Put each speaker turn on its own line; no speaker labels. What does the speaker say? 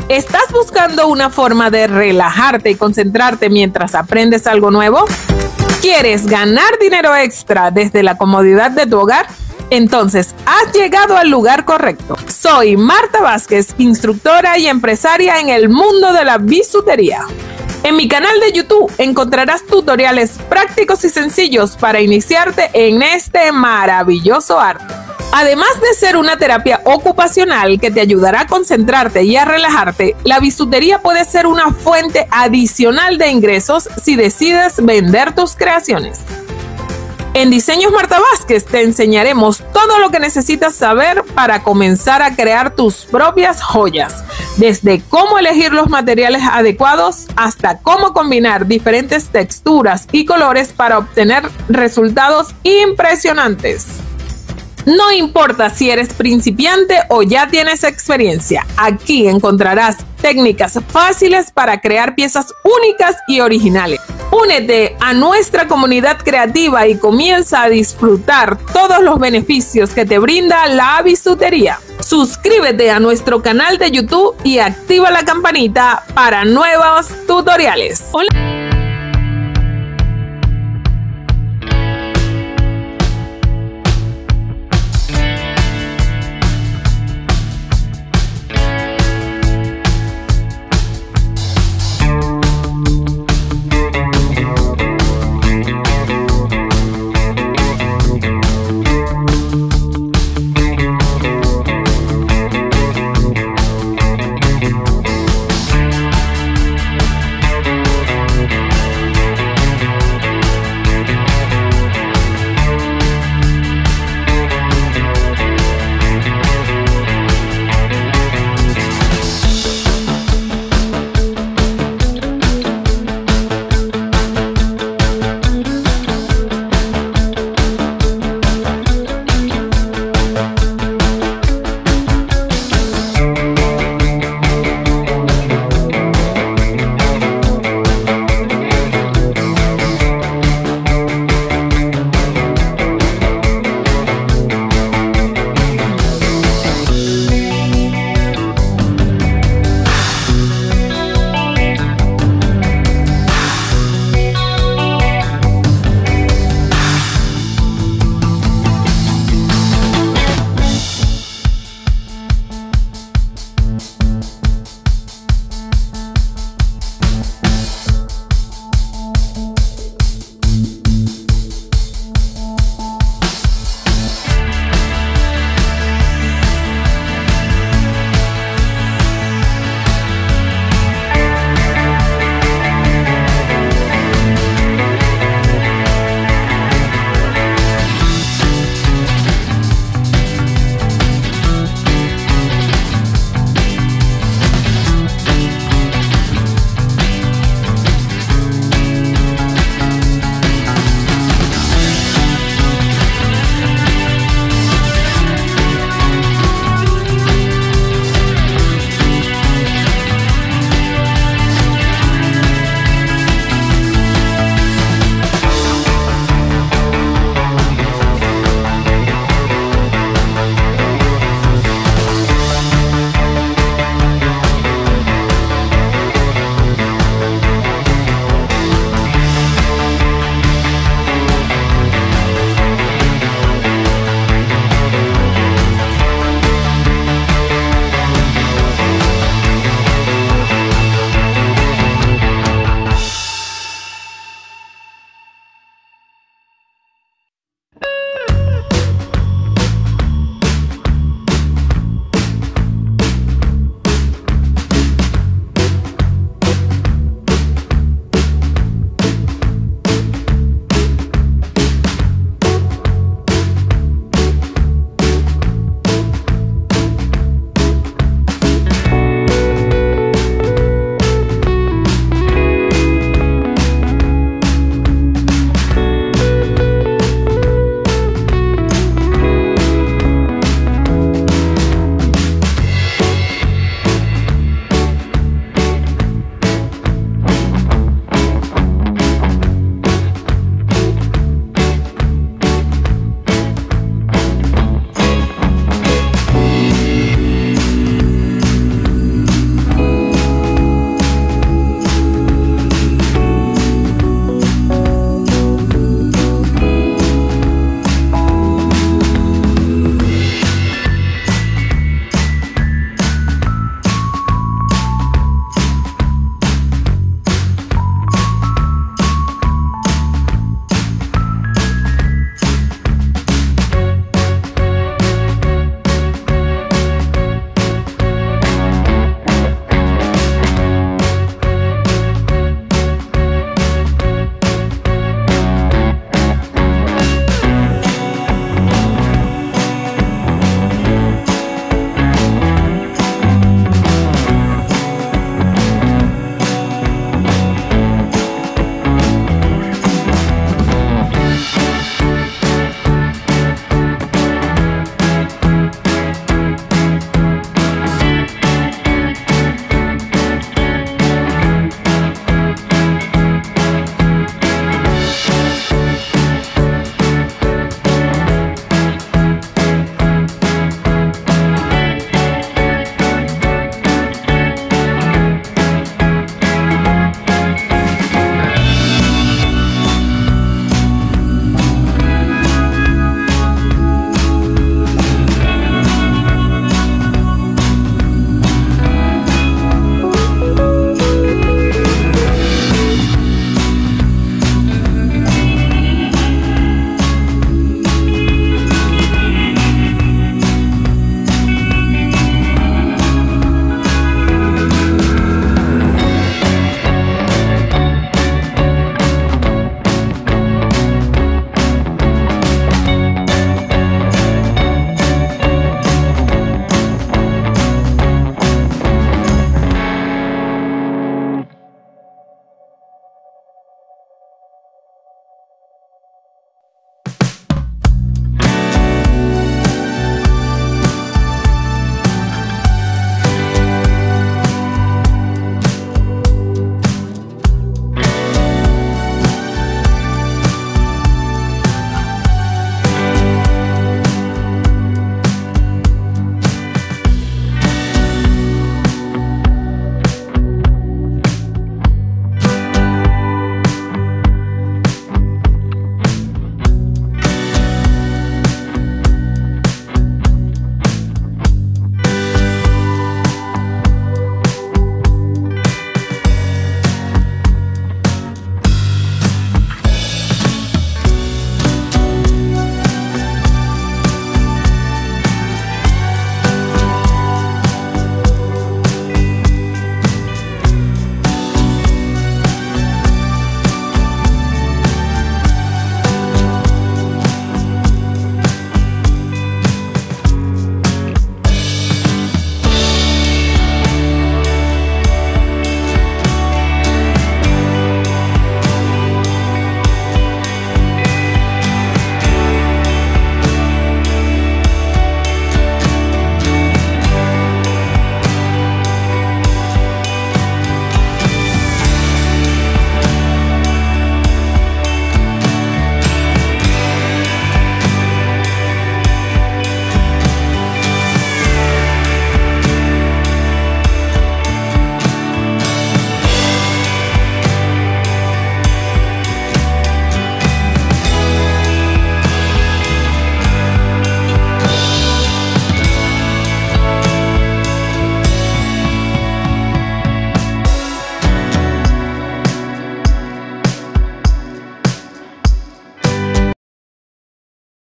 ¿Estás buscando una forma de relajarte y concentrarte mientras aprendes algo nuevo? ¿Quieres ganar dinero extra desde la comodidad de tu hogar? Entonces, has llegado al lugar correcto. Soy Marta Vázquez, instructora y empresaria en el mundo de la bisutería. En mi canal de YouTube encontrarás tutoriales prácticos y sencillos para iniciarte en este maravilloso arte. Además de ser una terapia ocupacional que te ayudará a concentrarte y a relajarte, la bisutería puede ser una fuente adicional de ingresos si decides vender tus creaciones. En Diseños Marta Vázquez te enseñaremos todo lo que necesitas saber para comenzar a crear tus propias joyas, desde cómo elegir los materiales adecuados hasta cómo combinar diferentes texturas y colores para obtener resultados impresionantes. No importa si eres principiante o ya tienes experiencia, aquí encontrarás técnicas fáciles para crear piezas únicas y originales. Únete a nuestra comunidad creativa y comienza a disfrutar todos los beneficios que te brinda la bisutería. Suscríbete a nuestro canal de YouTube y activa la campanita para nuevos tutoriales. Hola.